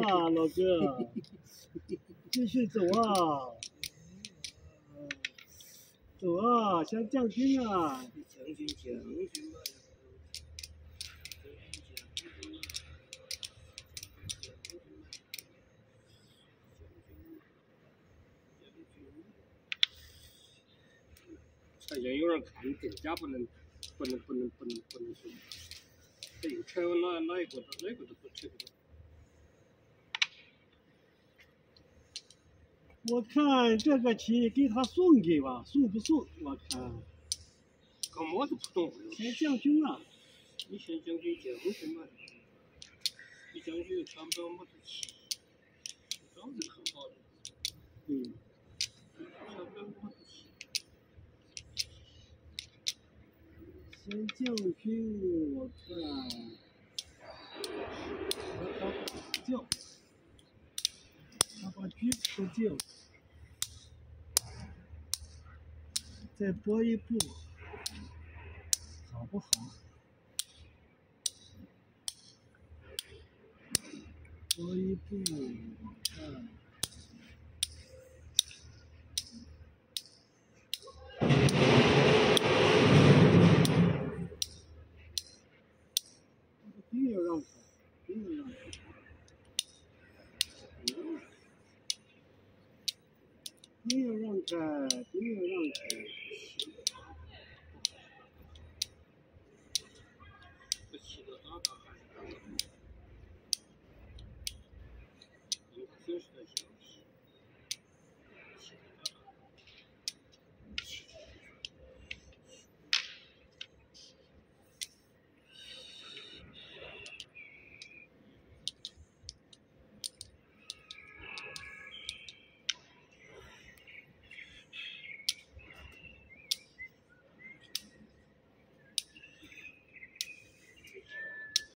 啊，老哥，继续走啊，走啊，像将军啊！ 将军嘛。 好像有人看更加不能说，这又扯哪一个都不扯不到。 我看这个棋给他送给吧，送不送？我看。 搞么子不懂？ 先将军啊！ 你先将军将军嘛，你将军又抢不了么子棋，招子很好的。抢不了么子棋。 先将军，我看他不叫，他把车不叫，再拨一步，好不好？拨一步，我看。兵要让开，兵要让开，兵要让开，兵要让开。